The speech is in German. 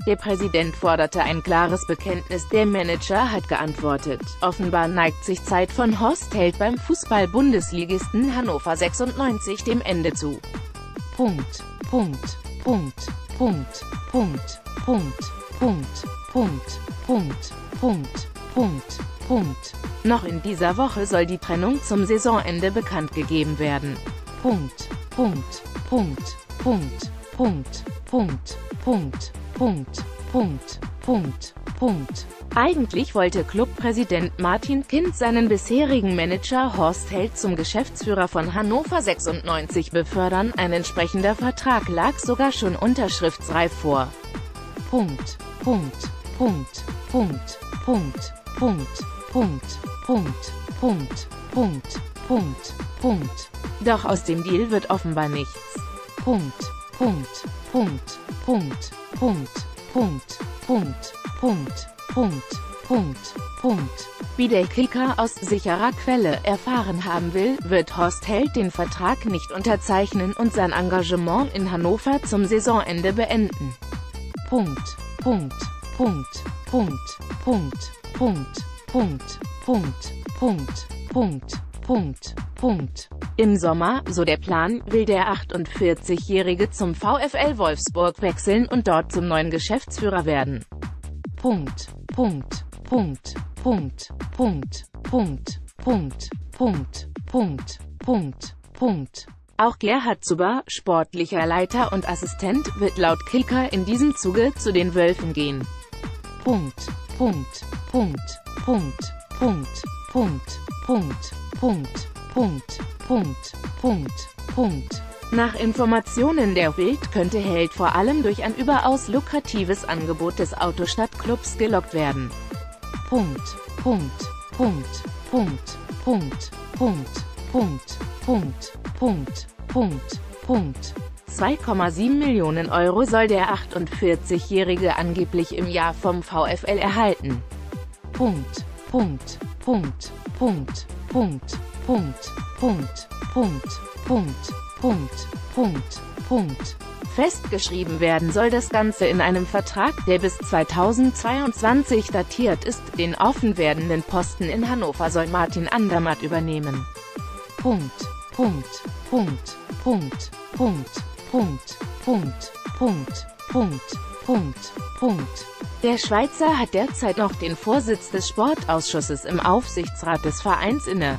Der Präsident forderte ein klares Bekenntnis, der Manager hat geantwortet. Offenbar neigt sich Zeit von Horst Held beim Fußball-Bundesligisten Hannover 96 dem Ende zu. Noch in dieser Woche soll die Trennung zum Saisonende bekannt gegeben werden. Eigentlich wollte Clubpräsident Martin Kind seinen bisherigen Manager Horst Held zum Geschäftsführer von Hannover 96 befördern, ein entsprechender Vertrag lag sogar schon unterschriftsreif vor. Doch aus dem Deal wird offenbar nichts. Wie der Kicker aus sicherer Quelle erfahren haben will, wird Horst Held den Vertrag nicht unterzeichnen und sein Engagement in Hannover zum Saisonende beenden. Im Sommer, so der Plan, will der 48-Jährige zum VfL Wolfsburg wechseln und dort zum neuen Geschäftsführer werden. Auch Gerhard Zuber, sportlicher Leiter und Assistent, wird laut Kicker in diesem Zuge zu den Wölfen gehen. Nach Informationen der Bild könnte Held vor allem durch ein überaus lukratives Angebot des Autostadt-Clubs gelockt werden. €2,7 Millionen soll der 48-Jährige angeblich im Jahr vom VfL erhalten. Festgeschrieben werden soll das Ganze in einem Vertrag, der bis 2022 datiert ist. Den offen werdenden Posten in Hannover soll Martin Andermatt übernehmen. Der Schweizer hat derzeit noch den Vorsitz des Sportausschusses im Aufsichtsrat des Vereins inne.